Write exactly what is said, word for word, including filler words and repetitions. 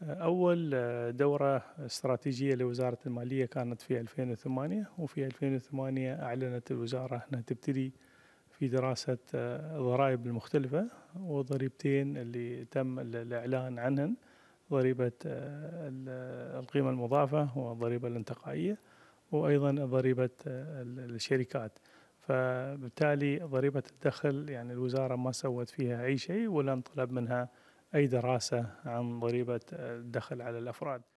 أول دورة استراتيجية لوزارة المالية كانت في ألفين وثمانية، وفي ألفين وثمانية أعلنت الوزارة أنها تبتدي في دراسة الضرائب المختلفة، والضريبتين اللي تم الإعلان عنهن ضريبة القيمة المضافة والضريبة الانتقائية، وأيضا ضريبة الشركات. فبالتالي ضريبة الدخل يعني الوزارة ما سوت فيها أي شيء، ولم طلب منها أي دراسة عن ضريبة الدخل على الأفراد.